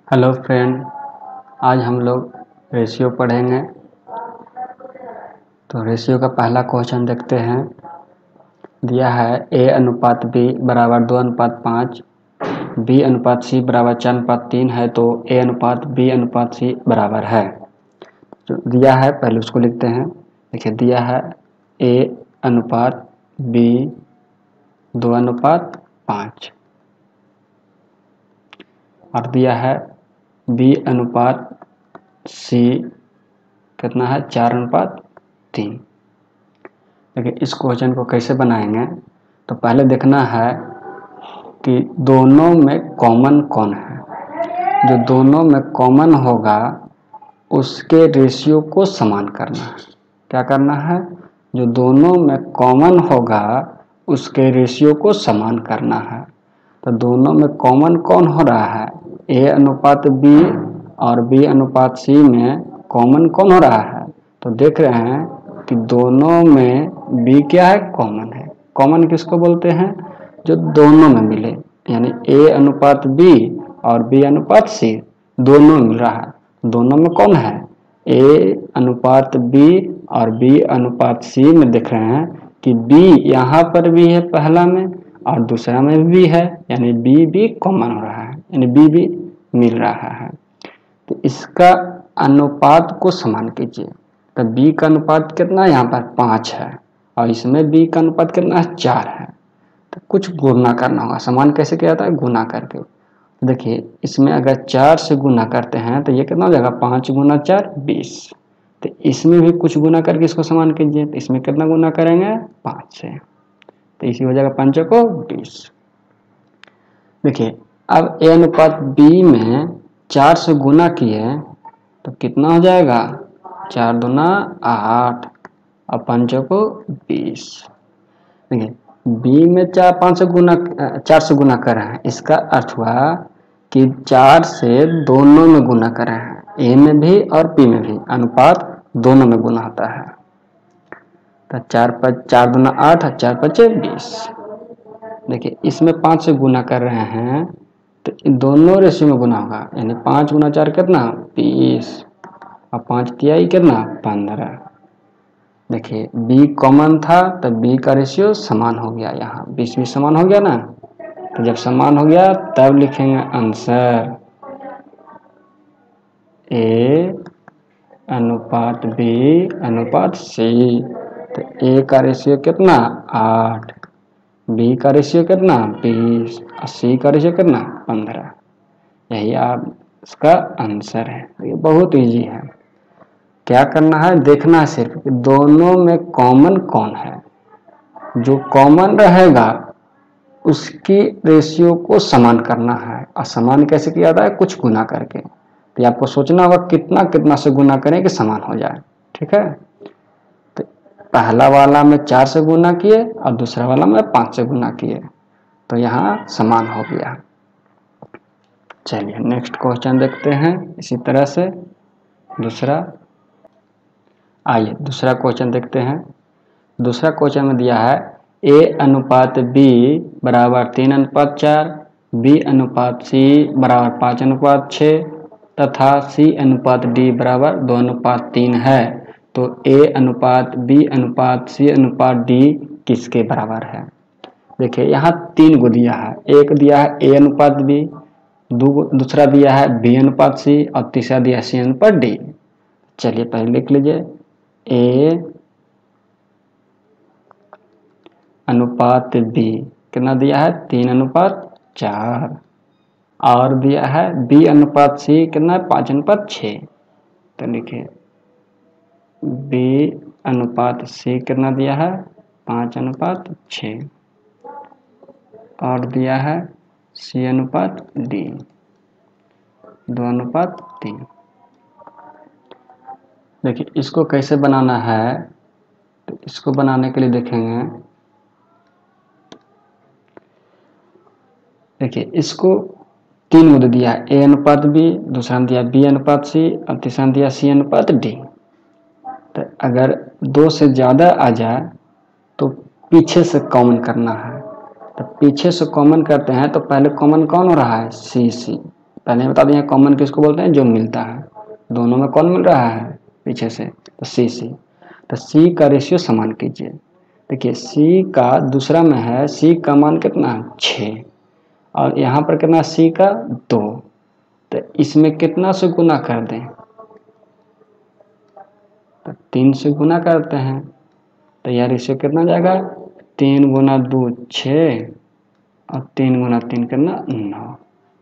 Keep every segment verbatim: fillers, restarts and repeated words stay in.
Hello friend, आज हम लोग रेशियो पढ़ेंगे। तो रेशियो का पहला क्वेश्चन देखते हैं। दिया है ए अनुपात बी बराबर दो अनुपात पाँच, बी अनुपात सी बराबर चार अनुपात तीन है, तो ए अनुपात बी अनुपात सी बराबर है। तो दिया है, पहले उसको लिखते हैं। देखिए, दिया है ए अनुपात बी दो अनुपात पाँच और दिया है बी अनुपात सी कितना है, चार अनुपात तीन। देखिए, इस क्वेश्चन को कैसे बनाएंगे, तो पहले देखना है कि दोनों में कॉमन कौन है। जो दोनों में कॉमन होगा उसके रेशियो को समान करना है। क्या करना है? जो दोनों में कॉमन होगा उसके रेशियो को समान करना है। तो दोनों में कॉमन कौन हो रहा है? ए अनुपात बी और बी अनुपात सी में कॉमन कौन हो रहा है? तो देख रहे हैं कि दोनों में बी क्या है, कॉमन है। कॉमन किसको बोलते हैं? जो दोनों में मिले, यानी ए अनुपात बी और बी अनुपात सी दोनों मिल रहा है। दोनों में कौन है? ए अनुपात बी और बी अनुपात सी में देख रहे हैं कि बी यहाँ पर भी है पहला में और दूसरा में भी है, यानी बी भी कॉमन हो रहा है, यानी बी भी मिल रहा है। तो इसका अनुपात को समान कीजिए। तो बी का अनुपात कितना, यहाँ पर पाँच है और इसमें बी का अनुपात कितना है, चार है। तो कुछ गुणा करना होगा। समान कैसे किया जाता है? गुना करके। देखिए, इसमें अगर चार से गुना करते हैं तो ये कितना हो जाएगा, पाँच गुना चार बीस। तो इसमें भी कुछ गुना करके इसको समान कीजिए। तो इसमें कितना गुना करेंगे, पाँच से, तो इसी हो जाएगा पाँच को बीस। देखिए, अब ए अनुपात बी में चार से गुना किए तो कितना हो जाएगा, चार दूना आठ और पाँच को बीस। देखिए, बी में चार पाँच से गुना चार से गुना कर रहे हैं, इसका अर्थ हुआ कि चार से दोनों में गुना कर रहे हैं, ए में भी और बी में भी। अनुपात दोनों में गुना होता है। तो चार पच चार दूना आठ और चार पचे बीस। देखिए, इसमें पाँच से गुना कर रहे हैं तो इन दोनों रेशियो में गुना होगा, यानी पाँच गुना चार कितना, बीस और पाँच तिहाई कितना, पंद्रह। देखिए, बी कॉमन था तो बी का रेशियो समान हो गया। यहाँ बीस भी समान हो गया ना। तो जब समान हो गया तब लिखेंगे आंसर ए अनुपात बी अनुपात सी। तो ए का रेशियो कितना, आठ, बी का रेशियो कितना, बीस और सी का रेशियो कितना, पंद्रह। यही आप इसका आंसर है। ये बहुत इजी है। क्या करना है, देखना है सिर्फ कि दोनों में कॉमन कौन है। जो कॉमन रहेगा उसकी रेशियो को समान करना है। और समान कैसे किया जाता है, कुछ गुना करके। तो आपको सोचना होगा कितना कितना से गुना करें कि समान हो जाए। ठीक है, तो पहला वाला में चार से गुना किए और दूसरा वाला में पाँच से गुना किए, तो यहाँ समान हो गया। चलिए नेक्स्ट क्वेश्चन देखते हैं। इसी तरह से दूसरा, आइए दूसरा क्वेश्चन देखते हैं। दूसरा क्वेश्चन में दिया है ए अनुपात बी बराबर तीन अनुपात चार, बी अनुपात सी बराबर पाँच अनुपात छः तथा सी अनुपात डी बराबर दो अनुपात तीन है। तो ए अनुपात बी अनुपात सी अनुपात डी किसके बराबर है? देखिए, यहाँ तीन को दिया है। एक दिया है ए अनुपात बी, दूसरा दिया है बी अनुपात सी और तीसरा दिया है सी अनुपात डी। चलिए पहले लिख लीजिए, ए अनुपात बी कितना दिया है, तीन अनुपात चार, और दिया है बी अनुपात सी कितना, पाँच अनुपात छः। तो लिखिए बी अनुपात सी कितना दिया है, पाँच अनुपात छः, और दिया है सी अनुपात डी दो अनुपात तीन। देखिए, इसको कैसे बनाना है, तो इसको बनाने के लिए देखेंगे। देखिए, इसको तीन मुद्दे दिया है, ए अनुपात बी, दूसरा दिया बी अनुपात सी और तीसरा दिया सी अनुपात डी। तो अगर दो से ज़्यादा आ जाए तो पीछे से कॉमन करना है। तो पीछे से कॉमन करते हैं तो पहले कॉमन कौन हो रहा है, सी सी। पहले बता दिए कॉमन किसको बोलते हैं, जो मिलता है, दोनों में कौन मिल रहा है पीछे से, तो सी सी। तो सी का रेशियो समान कीजिए। देखिए सी का दूसरा में है, सी का मान कितना है छः, और यहाँ पर कितना सी का दो, तो इसमें कितना से गुना कर दें, तो तीन से गुना करते हैं, तो यार रेशियो कितना जाएगा, तीन गुना दो छः और तीन गुना तीन कितना नौ।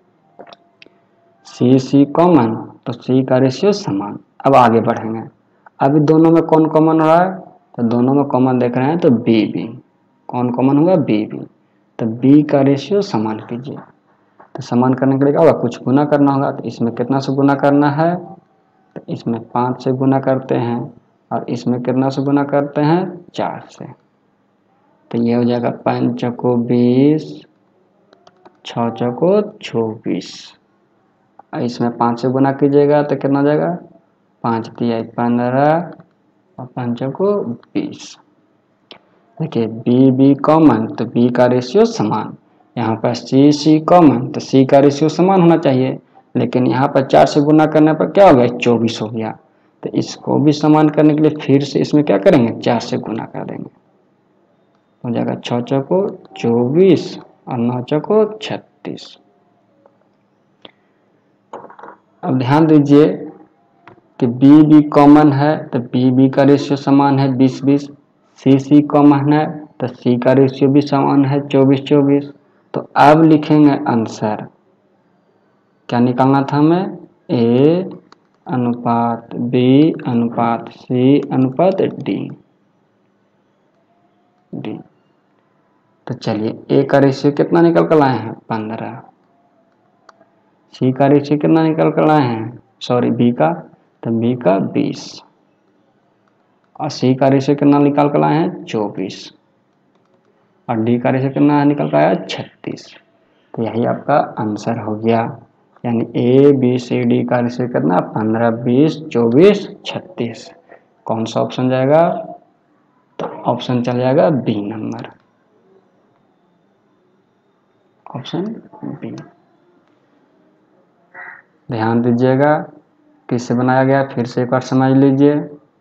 सी सी कॉमन, तो सी का रेशियो समान। अब आगे बढ़ेंगे, अभी दोनों में कौन कॉमन हो रहा है, तो दोनों में कॉमन देख रहे हैं तो बी बी, कौन कॉमन होगा बी बी, तो बी का रेशियो समान कीजिए। तो समान करने के लिए क्या होगा, कुछ गुना करना होगा, तो इसमें कितना से गुना करना है, तो इसमें पाँच से गुना करते हैं और इसमें कितना से गुना करते हैं चार से, तो ये हो जाएगा पाँच चौको बीस, छः चौको चौबीस, और इसमें पाँच से गुना कीजिएगा तो कितना हो जाएगा, पाँच तिया पंद्रह और पाँच को बीस। देखिए बी बी कॉमन, तो बी का रेशियो समान, यहाँ पर सी सी कॉमन, तो सी का रेशियो समान होना चाहिए, लेकिन यहाँ पर चार से गुना करने पर क्या हो गया चौबीस हो गया, तो इसको भी समान करने के लिए फिर से इसमें क्या करेंगे चार से गुना कर देंगे, हो जाएगा छः चौको चौबीस और नौ चौको छत्तीस। अब ध्यान दीजिए कि बी बी कॉमन है, तो बी बी का रेशियो समान है बीस बीस, सी सी कॉमन है तो सी का रेशियो भी समान है चौबीस चौबीस। तो अब लिखेंगे आंसर, क्या निकालना था हमें, ए अनुपात बी अनुपात सी अनुपात डी डी। तो चलिए ए का रेशियो कितना निकल कर लाए हैं पंद्रह, सी का रेशियो कितना निकल कर लाए हैं, सॉरी बी का, तो बी का बीस, और सी का रेशियो कितना निकाल कर लाए हैं चौबीस, और डी का रेशियो कितना निकल कर आया छत्तीस। तो यही आपका आंसर हो गया, यानी ए बी सी डी का रेशियो कितना पंद्रह बीस चौबीस छत्तीस। कौन सा ऑप्शन जाएगा, तो ऑप्शन चल जाएगा बी नंबर, ऑप्शन बी। ध्यान दीजिएगा किससे बनाया गया, फिर से एक बार समझ लीजिए।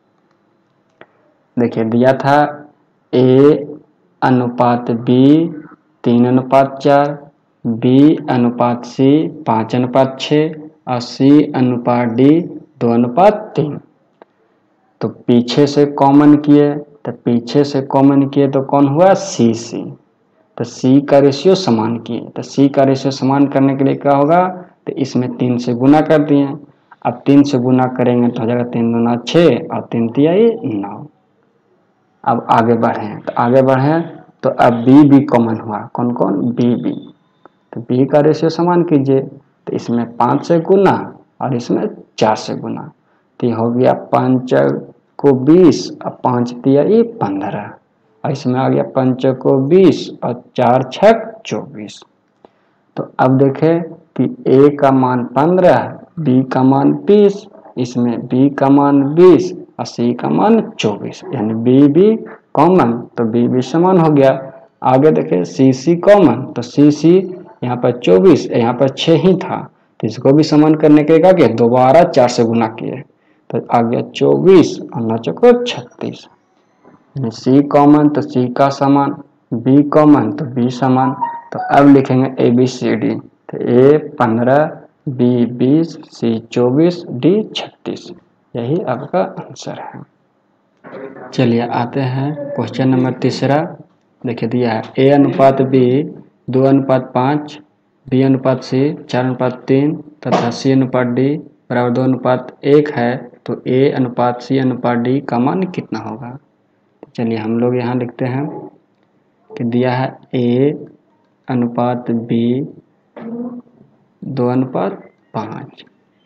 देखिए दिया था ए अनुपात बी तीन अनुपात चार, बी अनुपात सी पाँच अनुपात छः और सी अनुपात डी दो अनुपात तीन। तो पीछे से कॉमन किए, तो पीछे से कॉमन किए तो कौन हुआ सी सी, तो सी का रेशियो समान किए, तो सी का रेशियो समान करने के लिए क्या होगा, तो इसमें तीन से गुना कर दिए, अब तीन से गुना करेंगे तो हो जाएगा तीन दूना छः और तीन तिया नौ। अब आगे बढ़ें, तो आगे बढ़ें तो अब बी बी कॉमन हुआ, कौन कौन बी बी, तो बी का रेशियो समान कीजिए, तो इसमें पाँच से गुना और इसमें चार से गुना, तो ये हो गया पाँच को बीस और पाँच तिया पंद्रह, और इसमें आ गया पाँच को बीस और चार छक चौबीस। तो अब देखें कि ए का मान पंद्रह, बी का मान बीस, इसमें बी का मान बीस और सी का मान चौबीस, यानी बी बी कॉमन, तो बी बी समान हो गया। आगे देखें सी सी कॉमन, तो सी सी यहाँ पर चौबीस यहाँ पर छः ही था, तो इसको भी समान करने के क्या किया दोबारा चार से गुना किए, तो आ गया चौबीस और नौ चौको छत्तीस। सी कॉमन तो सी का समान, बी कॉमन तो बी समान। तो अब लिखेंगे ए बी सी डी, तो ए पंद्रह, बी बीस, सी चौबीस, डी छत्तीस। यही आपका आंसर है। चलिए आते हैं क्वेश्चन नंबर तीसरा। देखिए दिया है ए अनुपात बी दो अनुपात पाँच, बी अनुपात सी चार अनुपात तीन तथा सी अनुपात डी बराबर दो अनुपात एक है, तो ए अनुपात सी अनुपात डी का मान कितना होगा। चलिए हम लोग यहाँ लिखते हैं कि दिया है ए अनुपात बी दो अनुपात पाँच,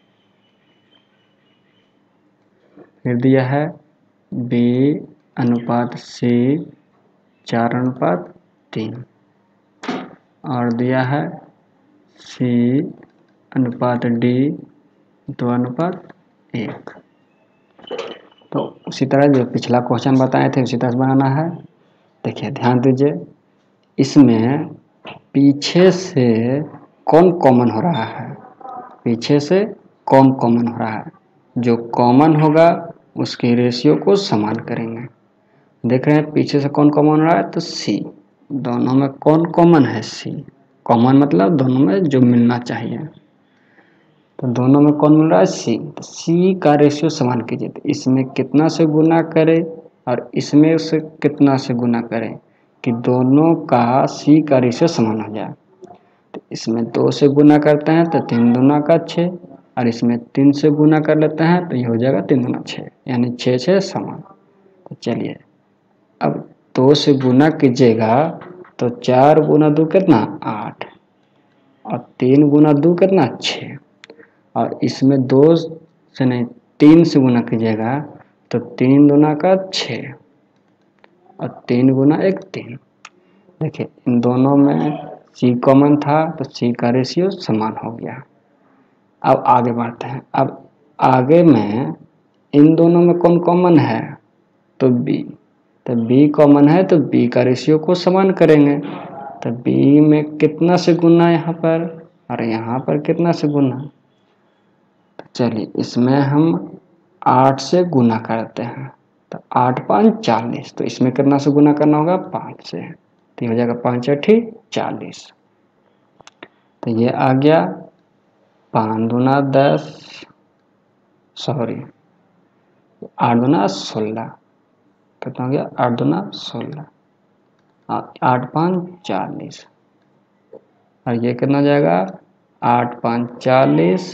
फिर दिया है बी अनुपात सी चार अनुपात तीन, और दिया है सी अनुपात डी दो अनुपात एक। तो उसी तरह जो पिछला क्वेश्चन बताए थे उसी तरह से बनाना है। देखिए ध्यान दीजिए, इसमें पीछे से कौन कॉमन हो रहा है, पीछे से कौन कॉमन हो रहा है, जो कॉमन होगा उसके रेशियो को समान करेंगे। देख रहे हैं पीछे से कौन कॉमन हो रहा है, तो सी। दोनों में कौन कॉमन है, सी। कॉमन मतलब दोनों में जो मिलना चाहिए, तो दोनों में कौन मिल रहा है, सी। तो सी का रेशियो समान कीजिए, तो इसमें कितना से गुना करें और इसमें से कितना से गुना करें कि दोनों का सी का रेशियो समान हो जाए। तो इसमें दो से गुना करते हैं तो तीन दूना का छः, और इसमें तीन से गुना कर लेते हैं तो ये हो जाएगा तीन दूना छः, यानी छः छः समान। तो चलिए अब दो से गुना कीजिएगा तो चार गुना दो कितना, आठ, और तीन गुना दो कितना, छः, और इसमें दो से नहीं तीन से गुना कीजिएगा तो तीन दूना का छः, और तीन गुना एक तीन। देखिए इन दोनों में सी कॉमन था तो सी का रेशियो समान हो गया। अब आगे बढ़ते हैं। अब आगे में इन दोनों में कौन कॉमन है, तो बी। तो बी कॉमन है तो बी का रेशियो को समान करेंगे। तो बी में कितना से गुना यहाँ पर और यहाँ पर कितना से गुना, तो चलिए इसमें हम आठ से गुना करते हैं, तो आठ पाँच चालीस, तो इसमें कितना से गुना करना होगा, पाँच से, तो ये हो जाएगा पाँच अठी चालीस। तो ये आ गया पाँच दूना दस, सॉरी आठ दूना सोलह, कितना हो गया, आठ दूना सोलह, आठ पाँच चालीस, और ये कितना जाएगा, आठ पाँच चालीस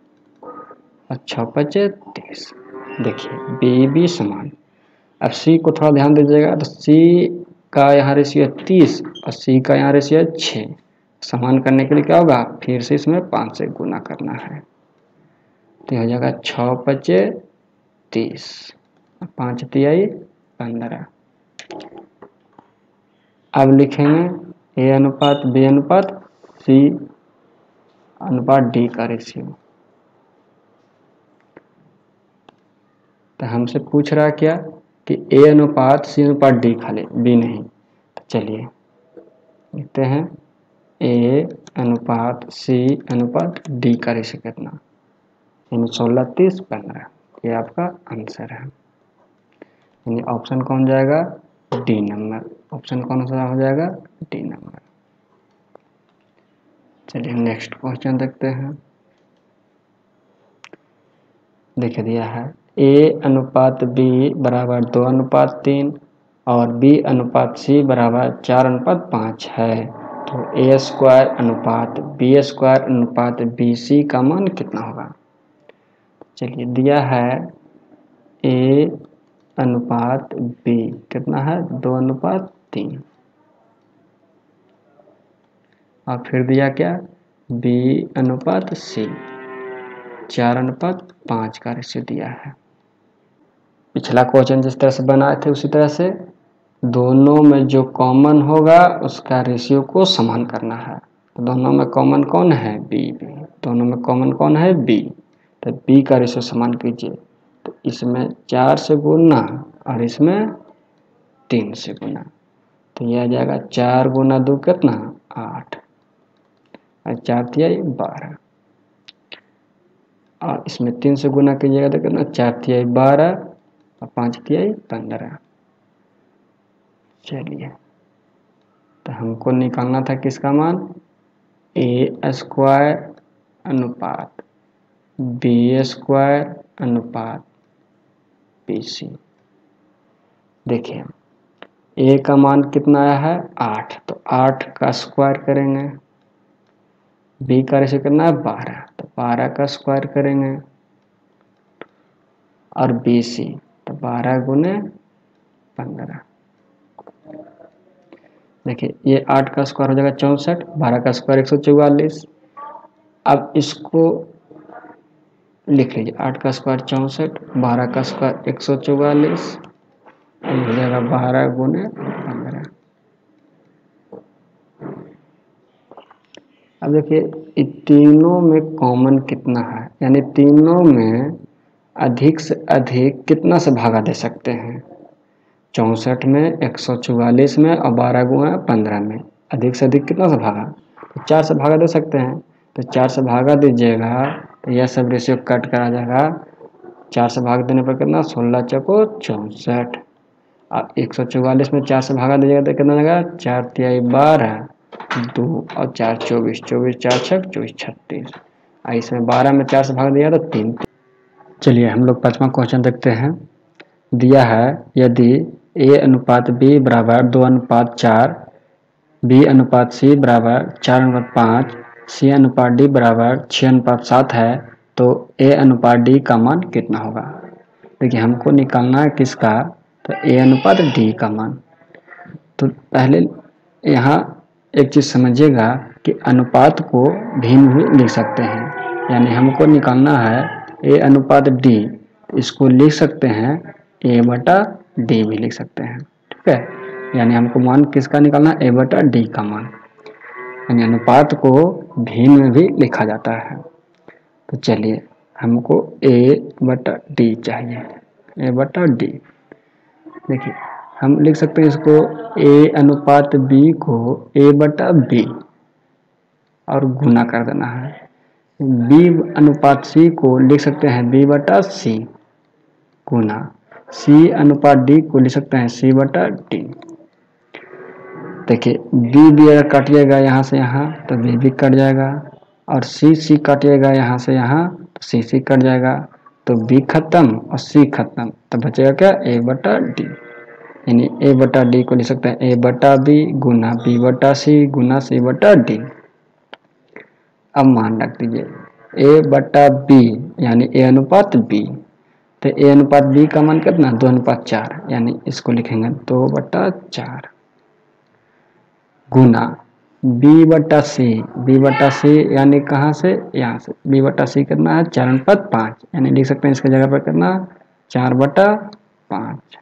और छः पचे तीस। देखिए बी बी समान। अब सी को थोड़ा ध्यान दीजिएगा, तो सी का यहाँ रेशियो है तीस और सी का यहाँ रेशियो है छः। समान करने के लिए क्या होगा, फिर से इसमें पाँच से गुना करना है, तो हो जाएगा छः पचे तीस, पाँच तिहाई पंद्रह। अब लिखेंगे ए अनुपात बी अनुपात सी अनुपात डी का रेशियो। तो हमसे पूछ रहा क्या कि ए अनुपात सी अनुपात डी, खाली बी नहीं। तो चलिए लिखते हैं ए अनुपात सी अनुपात डी का रेशियो कितना, यानी सोलह तीस पंद्रह, ये आपका आंसर है। यानी ऑप्शन कौन जाएगा, डी नंबर। ऑप्शन कौन सा हो जाएगा, डी नंबर। चलिए नेक्स्ट क्वेश्चन देखते हैं। देखिए दिया है ए अनुपात बी बराबर दो अनुपात तीन और बी अनुपात सी बराबर चार अनुपात पाँच है, तो ए स्क्वायर अनुपात बी स्क्वायर अनुपात बी सी का मान कितना होगा। चलिए दिया है ए अनुपात बी कितना है, दो अनुपात तीन, और फिर दिया क्या, बी अनुपात सी चार अनुपात पाँच का रेशियो दिया है। पिछला क्वेश्चन जिस तरह से बनाए थे उसी तरह से दोनों में जो कॉमन होगा उसका रेशियो को समान करना है। तो दोनों में कॉमन कौन है, बी बी दोनों में कॉमन कौन है, बी। तो बी का रेशियो समान कीजिए, तो इसमें चार से गुना और इसमें तीन से गुना, तो यह आ जाएगा चार गुना दो कितना, आठ, और चार तिहाई बारह, और इसमें तीन से गुना कीजिएगा तो कितना, चार तिहाई बारह और पाँच तिहाई पंद्रह। चलिए तो हमको निकालना था किसका मान, ए स्क्वायर अनुपात बी स्क्वायर अनुपात बी सी। देखिए ए का मान कितना आया है, आठ, तो आठ का स्क्वायर करेंगे। बी का रेशियो कितना है, बारह, तो बारह का स्क्वायर करेंगे। और बी सी तो बारह गुने पंद्रह। देखिए ये आठ का स्क्वायर हो जाएगा चौंसठ, बारह का स्क्वायर एक सौ चौवालीस। अब इसको लिख लीजिए, आठ का स्क्वायर चौंसठ, बारह का स्क्वायर एक सौ चौवालीस, हो जाएगा बारह गुने पंद्रह। अब देखिए तीनों में कॉमन कितना है, यानी तीनों में अधिक से अधिक कितना से भागा दे सकते हैं, चौंसठ में, एक सौ चौवालीस में और बारह गुना पंद्रह में अधिक से अधिक कितना से भागा, तो चार से भागा दे सकते हैं। तो चार से भागा दीजिएगा तो यह सब रेशियो कट करा जाएगा। चार से भाग देने पर कितना, सोलह चौको चौंसठ। और एक सौ चौवालीस में चार से भागा दीजिएगा तो कितना लगा, चार तिहाई बारह, दो और चार चौबीस, चौबीस चार छः चौबीस छत्तीस। और इसमें बारह में चार से भाग दिया तो तीन। चलिए हम लोग पाँचवा क्वेश्चन देखते हैं। दिया है यदि ए अनुपात बी बराबर दो अनुपात चार, बी अनुपात सी बराबर चार अनुपात पाँच, सी अनुपात डी बराबर छः अनुपात सात है तो ए अनुपात डी का मान कितना होगा। देखिए हमको निकालना है किसका, तो ए अनुपात डी का मान। तो पहले यहाँ एक चीज़ समझिएगा कि अनुपात को भिन्न भी लिख सकते हैं, यानी हमको निकालना है ए अनुपात डी, इसको लिख सकते हैं ए बटा डी भी लिख सकते हैं, ठीक है। यानी हमको मान किसका निकालना है, ए बटा डी का मान। यानी अनुपात को भिन्न में भी लिखा जाता है। तो चलिए हमको ए बटा डी चाहिए, ए बटा डी। देखिए हम लिख सकते हैं इसको ए अनुपात बी को ए बटा बी और गुना कर देना है। बी अनुपात सी को लिख सकते हैं बी बटा सी गुना, सी अनुपात डी को लिख सकते हैं सी बटा डी। देखिए बी बी अगर काटिएगा यहाँ से यहाँ तो बी भी कट जाएगा, और सी सी काटिएगा यहाँ से यहाँ तो सी सी कट जाएगा, तो बी खत्म और सी खत्म, तो बचेगा क्या, ए बटा डी। यानी ए बटा डी को लिख सकते हैं ए बटा बी गुना बी बटा सी गुना सी बटा डी। अब मान रख दीजिए ए बटा बी यानी ए अनुपात बी, तो ए अनुपात बी का मान कितना, दो अनुपात चार, यानी इसको लिखेंगे दो बटा चार गुना बी बटा सी, बी बटा सी यानी कहाँ से, यहाँ से, बी बटा सी कितना है, चार अनुपात पाँच, यानी लिख सकते हैं इसके जगह पर कितना, चार बटा पाँच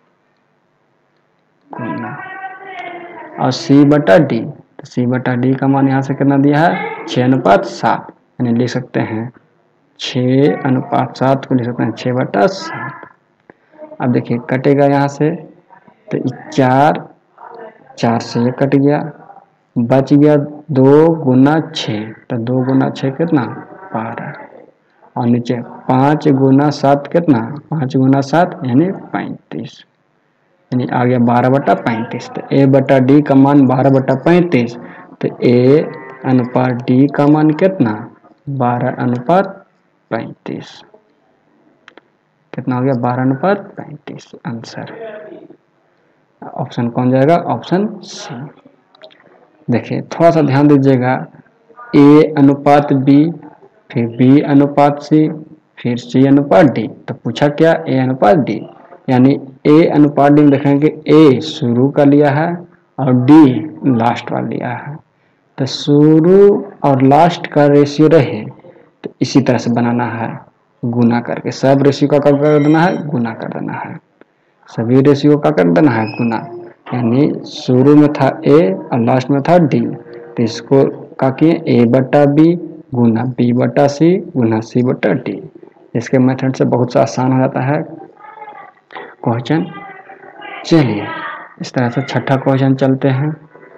गुना, और सी बटा डी, तो सी बटा डी का मान यहाँ से कितना दिया है, छः अनुपात सात, यानी लिख सकते हैं छः अनुपात सात को लिख सकते हैं छः बटा सात। अब देखिए कटेगा यहाँ से तो चार, चार से ये कट गया, बच गया दो गुना छः, तो दो गुना छः कितना, बारह, और नीचे पाँच गुना सात कितना, पाँच गुना सात यानी पैंतीस, यानी आ गया बारह बटा पैंतीस। तो ए बटा डी का मान बारह बटा पैंतीस, तो ए अनुपात डी का मान कितना, बारह अनुपात पैंतीस। कितना हो गया, बारह अनुपात पैंतीस। आंसर ऑप्शन कौन जाएगा, ऑप्शन सी। देखिए थोड़ा सा ध्यान दीजिएगा, ए अनुपात बी, फिर बी अनुपात सी, फिर सी अनुपात डी, तो पूछा क्या, ए अनुपात डी, यानी ए अनुपात डी में देखेंगे ए शुरू का लिया है और डी लास्ट वाला लिया है, तो शुरू और लास्ट का रेशियो रहे तो इसी तरह से बनाना है, गुना करके सब रेशियो का कर देना है, गुना कर देना है, सभी रेशियो का कर देना है गुना। यानी शुरू में था ए और लास्ट में था डी, तो इसको का किए ए बटा बी गुना बी बटा सी गुना सी बटा डी। इसके मेथड से बहुत सा आसान हो जाता है क्वेश्चन। चलिए इस तरह से छठा क्वेश्चन चलते हैं।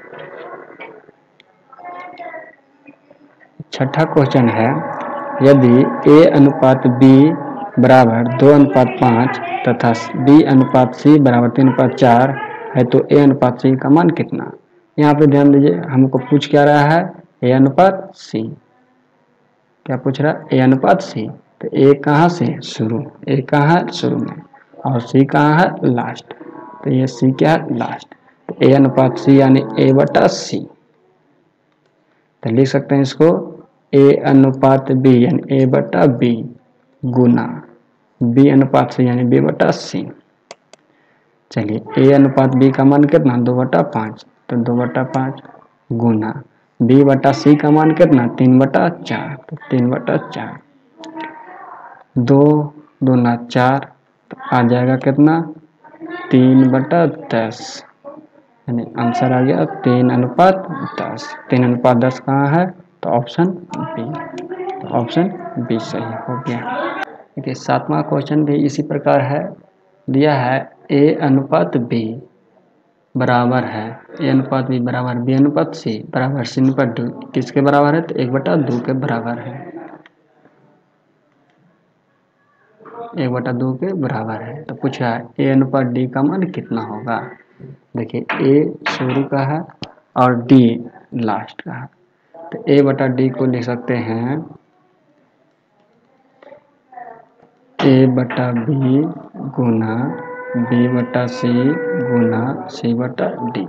छठा क्वेश्चन है, यदि ए अनुपात बी बराबर दो अनुपात पाँच तथा बी अनुपात सी बराबर तीन अनुपात चार है तो ए अनुपात सी का मान कितना। यहाँ पे ध्यान दीजिए हमको पूछ क्या रहा है, ए अनुपात सी, क्या पूछ रहा है, ए अनुपात सी, तो ए कहाँ से शुरू, ए कहाँ है शुरू में और सी कहाँ है लास्ट, तो ये सी क्या है लास्ट, तो ए अनुपात सी यानी ए बटा सी, तो लिख सकते हैं इसको ए अनुपात बी यानी ए बटा बी गुना बी अनुपात सी यानी बी बटा सी। चलिए ए अनुपात बी का मान कितना, दो बटा पाँच, तो दो बटा पाँच गुना बी बटा सी का मान कितना, तीन बटा चार, तो तीन बटा चार, दो दूना चार, तो आ जाएगा कितना, तीन बटा दस, यानी आंसर आ गया तीन अनुपात दस। तीन अनुपात दस कहाँ है, तो ऑप्शन बी, तो ऑप्शन बी सही हो गया। देखिए सातवां क्वेश्चन भी इसी प्रकार है, दिया है ए अनुपात बी बराबर है ए अनुपात बी बराबर बी अनुपात सी बराबर सी अनुपात डी किसके बराबर है? तो एक बटा दो के बराबर है, एक बटा दो के बराबर है। तो पूछा ए अनुपात डी का मान कितना होगा। देखिए ए शुरू का है और डी लास्ट का है, तो ए बटा डी को लिख सकते हैं ए बटा बी गुना बी बटा सी गुना सी बटा डी।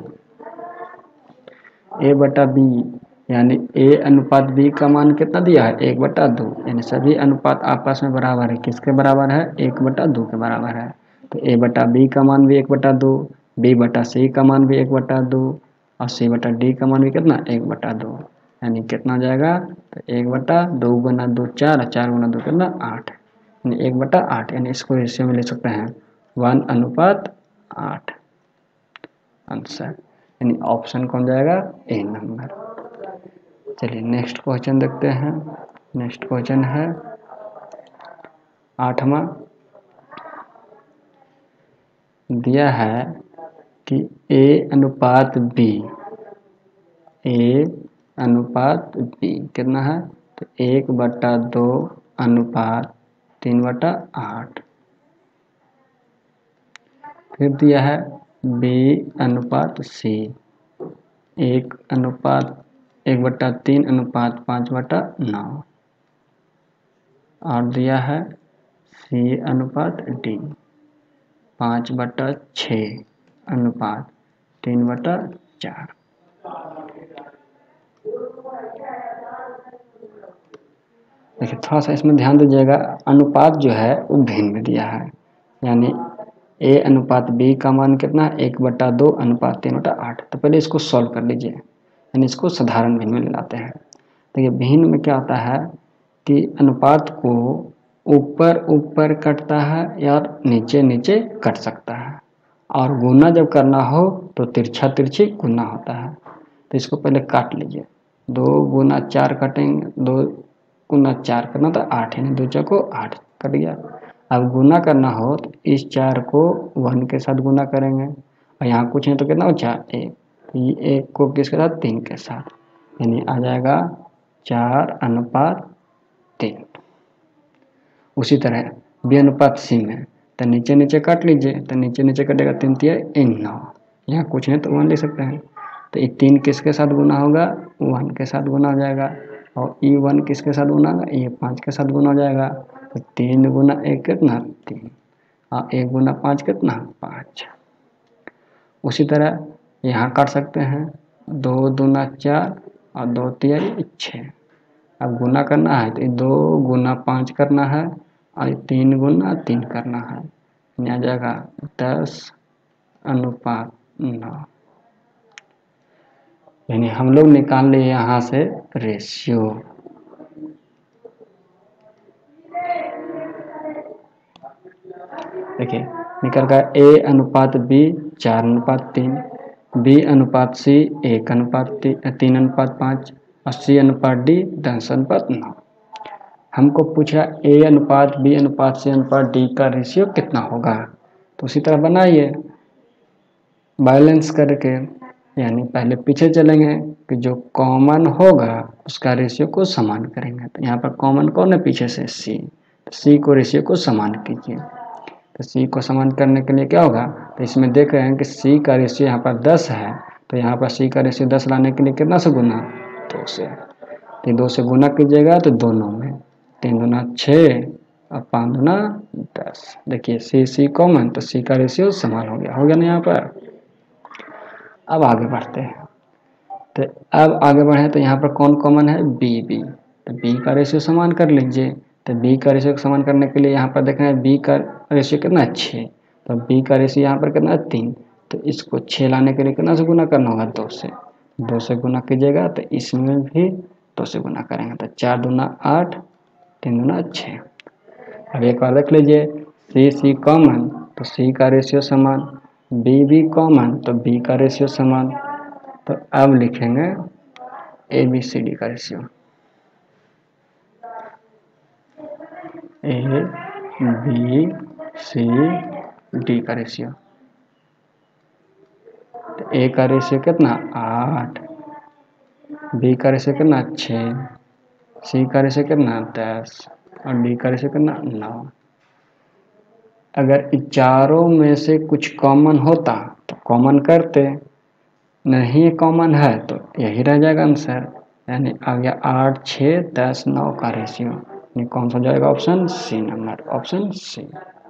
ए बटा बी यानी ए अनुपात बी का मान कितना दिया है? एक बटा दो, यानी सभी अनुपात आपस में बराबर है। किसके बराबर है? एक बटा दो के बराबर है। तो ए बटा बी का मान भी एक बटा दो, बी बटा सी का मान भी एक बटा दो और सी बटा डी का मान भी कितना? एक बटा दो। यानी कितना जाएगा? तो एक बटा दो गुना दो चार, चार गुना दो कितना? आठ, यानी एक बटा आठ। यानी इसको रेशियो में ले सकते हैं वन अनुपात आठ आंसर, यानी ऑप्शन कौन जाएगा? A number. चलिए नेक्स्ट क्वेश्चन देखते हैं। नेक्स्ट क्वेश्चन है आठवां। दिया है कि ए अनुपात बी, ए अनुपात बी कितना है? तो एक बटा दो अनुपात तीन बटा आठ। फिर दिया है बी अनुपात सी, एक अनुपात एक बटा तीन अनुपात पाँच बटा नौ। और दिया है सी अनुपात डी, पाँच बटा छः अनुपात तीन बटा चार। देखिए थोड़ा सा इसमें ध्यान दीजिएगा, अनुपात जो है वो भिन्न में दिया है, यानी ए अनुपात बी का मान कितना है? एक बटा दो अनुपात तीन बटा आठ। तो पहले इसको सॉल्व कर लीजिए, यानी इसको साधारण भिन्न में ले लाते हैं। देखिए तो भिन्न में क्या होता है कि अनुपात को ऊपर ऊपर कटता है या नीचे नीचे कट सकता है, और गुना जब करना हो तो तिरछा तिरछी गुना होता है। तो इसको पहले काट लीजिए, दो गुना चार कटेंगे, दो गुना चार करना तो आठ, यानी दो चौको आठ कट गया। अब गुना करना हो तो इस चार को वन के साथ गुना करेंगे, और यहाँ कुछ नहीं तो कितना हो? चार, एक, तो ये एक को किसके साथ? तीन के साथ, यानी आ जाएगा चार अनुपात तीन। उसी तरह बी अनुपात सी में तो नीचे नीचे काट लीजिए, तो नीचे नीचे कटेगा तीन तिया इन नौ, यहाँ कुछ नहीं तो वन ले सकते हैं। तो ये तीन किसके साथ गुना होगा? वन के साथ गुना हो जाएगा। और ई वन किसके साथ गुना होगा? ये पाँच के साथ गुना हो जाएगा। तो तीन गुना एक कितना? तीन, और एक गुना पाँच कितना? पाँच। उसी तरह यहाँ काट सकते हैं, दो दूना चार और दो तिया छः। अब गुना करना है तो दो गुना पाँच करना है और तीन गुना तीन करना है, आ जाएगा दस अनुपात नौ। यानी हम लोग निकाल लिए यहाँ से रेशियो। देखिए निकल गया ए अनुपात बी चार अनुपात तीन, बी अनुपात सी एक अनुपात ती, तीन अनुपात पाँच और सी अनुपात डी दस अनुपात नौ। हमको पूछा ए अनुपात बी अनुपात सी अनुपात डी का रेशियो कितना होगा। तो उसी तरह बनाइए बैलेंस करके, यानी पहले पीछे चलेंगे कि जो कॉमन होगा उसका रेशियो को समान करेंगे। तो यहाँ पर कॉमन कौन है? पीछे से सी, तो सी को रेशियो को समान कीजिए। तो सी को समान करने के लिए क्या होगा? तो इसमें देख रहे हैं कि सी का रेशियो यहाँ पर दस है, तो यहाँ पर सी का रेशियो दस लाने के लिए कितना से गुना? दो से। तो दो से गुना कीजिएगा तो दोनों में, तीन गुना छः और पाँच गुना दस। देखिए सी सी कॉमन, तो सी का रेशियो समान हो गया, हो गया ना यहाँ पर। अब आगे बढ़ते हैं, तो अब आगे बढ़े तो यहाँ पर कौन कॉमन है? बी बी, तो बी का रेशियो समान कर लीजिए। तो बी का रेशियो समान करने के लिए यहाँ पर देखना है बी का रेशियो कितना है? छः, तो बी का रेशियो यहाँ पर कितना है? तीन, तो इसको छः लाने के लिए कितना से गुना करना होगा? दो से। दो से गुना कीजिएगा तो इसमें भी दो से गुना करेंगे, तो चार दूना आठ, तीन दूना छः। अब एक बार रख लीजिए सी सी कॉमन, तो सी का रेशियो समान, बी बी कॉमन तो बी का रेशियो समान। तो अब लिखेंगे ए बी सी डी का ratio, A B C D का रेशियो। ए का रेशियो कितना आठ, बी का रेशियो कितना छः, सी का रेशियो कितना दस और डी का रेशियो कितना नौ। अगर इन चारों में से कुछ कॉमन होता तो कॉमन करते, नहीं कॉमन है तो यही रह जाएगा आंसर, यानी आ गया आठ छः दस नौ का रेशियो, यानी कौन सा जाएगा option C number, option C.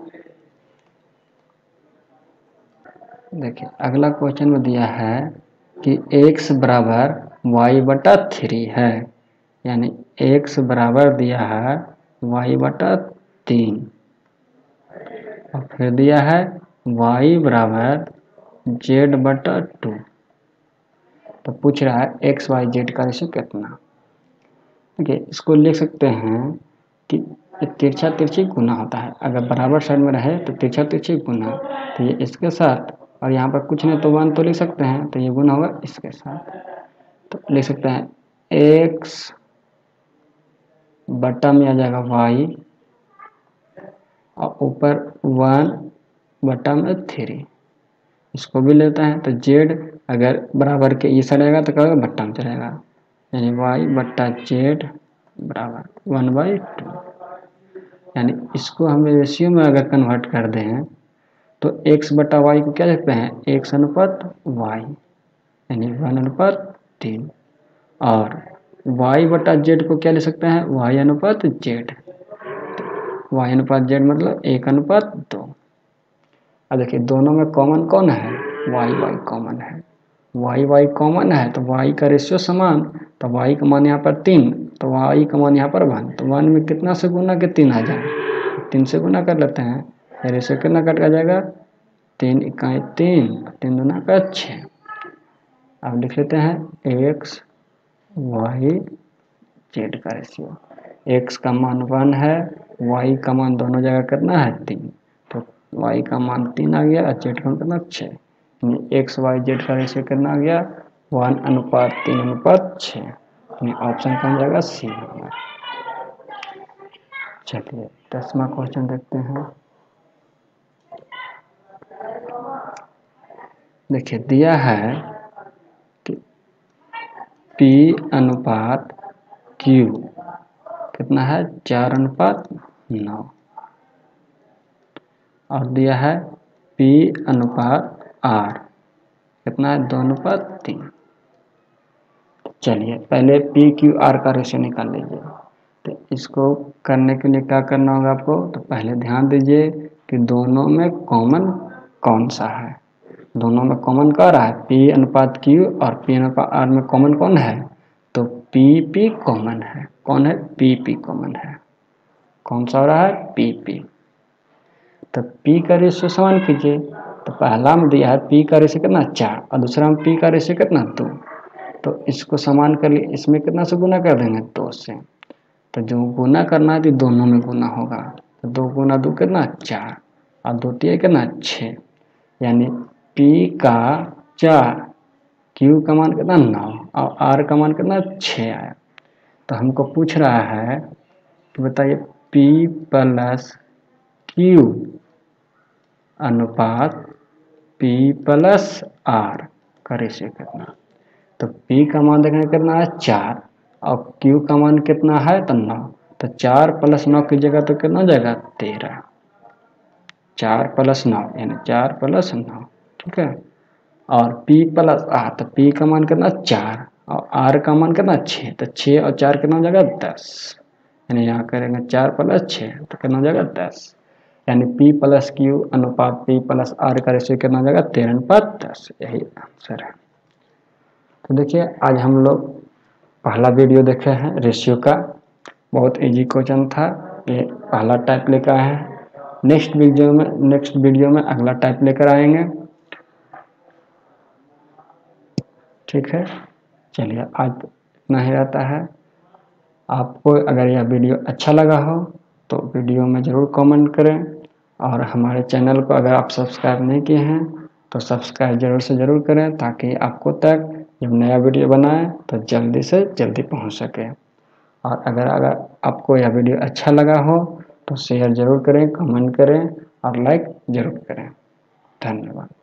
देखिए अगला क्वेश्चन में दिया है कि x बराबर वाई बटा थ्री है, यानी x बराबर दिया है वाई बटा तीन और फिर दिया है y बराबर जेड बटा टू। तो पूछ रहा है एक्स वाई जेड का रेशियो कितना। देखिए इसको लिख सकते हैं कि तिरछा तिरछी गुना होता है, अगर बराबर साइड में रहे तो तिरछा तिरछी गुना, तो ये इसके साथ और यहाँ पर कुछ नहीं तो वन तो लिख सकते हैं, तो ये गुना होगा इसके साथ, तो लिख सकते हैं एक्स बटा में आ जाएगा वाई और ऊपर वन बटा में थ्री, इसको भी लेते हैं। तो जेड अगर बराबर के इस रहेगा तो क्या होगा बट्टा में चलेगा, यानी वाई बट्टा जेड बराबर वन बाई टू, यानी इसको हम रेशियो में अगर कन्वर्ट कर दें तो x बटा वाई को क्या लिखते हैं x अनुपात वाई, यानी वन अनुपात तीन, और y बटा जेड को क्या ले सकते हैं y अनुपात जेड, y अनुपात जेड मतलब एक अनुपात दो। अब देखिए दोनों में कॉमन कौन है, y y कॉमन है, y y कॉमन है तो y का रेशियो समान, तो y का मान यहाँ पर तीन तो y का मान यहाँ पर वन, तो वन में कितना से गुना के तीन आ जाए, तीन से गुना कर लेते हैं, रेशियो कितना कट का जाएगा तीन इकाई तीन, तीन दुना का छः। अब लिख लेते हैं एक्स वाई जेड का रेशियो, एक्स का मान वन है, वाई का मान दोनों जगह कितना है तीन, तो वाई का मान तीन आ गया और जेड का मान कितना छः, एक्स वाई जेड का रेशियो कितना आ गया वन अनुपात तीन अनुपात छः, ऑप्शन कौन जाएगा सी नंबर। चलिए दसवां क्वेश्चन देखते हैं। देखिए दिया है कि P अनुपात Q कितना है चार अनुपात नौ, और दिया है P अनुपात R कितना है दो अनुपात तीन। चलिए पहले P Q R का रेशियो निकाल लीजिए। तो इसको करने के लिए क्या करना होगा आपको, तो पहले ध्यान दीजिए कि दोनों में कॉमन कौन सा है, दोनों में कॉमन क्या रहा है P अनुपात Q और P अनुपात R में कॉमन कौन है, तो P P कॉमन है, कौन है P P कॉमन है, कौन सा हो रहा है P P। तो P का रेशियो समान कीजिए, तो पहला में दिया है P का रेशियो कितना चार और दूसरा में P का रेशियो कितना दो, तो इसको समान कर लिए, इसमें कितना से गुना कर देंगे दो से, तो जो गुना करना है तो दोनों में गुना होगा, तो दो गुना दो कितना चार और दो तीन कितना छः, यानी P का चार Q का मान कितना नौ और R का मान कितना छः आया। तो हमको पूछ रहा है कि बताइए P प्लस Q अनुपात P प्लस R का रेशियो कितना, तो P का मान देखने कितना है चार और Q का मान कितना है तो नौ, तो चार प्लस नौ की जगह तो कितना हो जाएगा तेरह, चार प्लस नौ यानी चार प्लस नौ, ठीक है। और P प्लस R, तो P का मान कितना चार और R का मान कितना छः, तो छः और चार कितना हो जाएगा दस, यानी यहाँ करेंगे चार प्लस छः तो कितना हो जाएगा दस, यानी P प्लस Q अनुपात P प्लस R का रेशियो कितना हो जाएगा तेरह अनुपात दस, यही आंसर है। तो देखिए आज हम लोग पहला वीडियो देखे हैं रेशियो का, बहुत इजी क्वेश्चन था, ये पहला टाइप लेकर आए हैं, नेक्स्ट वीडियो में नेक्स्ट वीडियो में अगला टाइप लेकर आएंगे, ठीक है। चलिए आज इतना ही रहता है। आपको अगर यह वीडियो अच्छा लगा हो तो वीडियो में ज़रूर कमेंट करें, और हमारे चैनल को अगर आप सब्सक्राइब नहीं किए हैं तो सब्सक्राइब जरूर से ज़रूर करें, ताकि आपको तक जब नया वीडियो बनाएं तो जल्दी से जल्दी पहुंच सके। और अगर अगर आपको यह वीडियो अच्छा लगा हो तो शेयर ज़रूर करें, कमेंट करें और लाइक ज़रूर करें। धन्यवाद।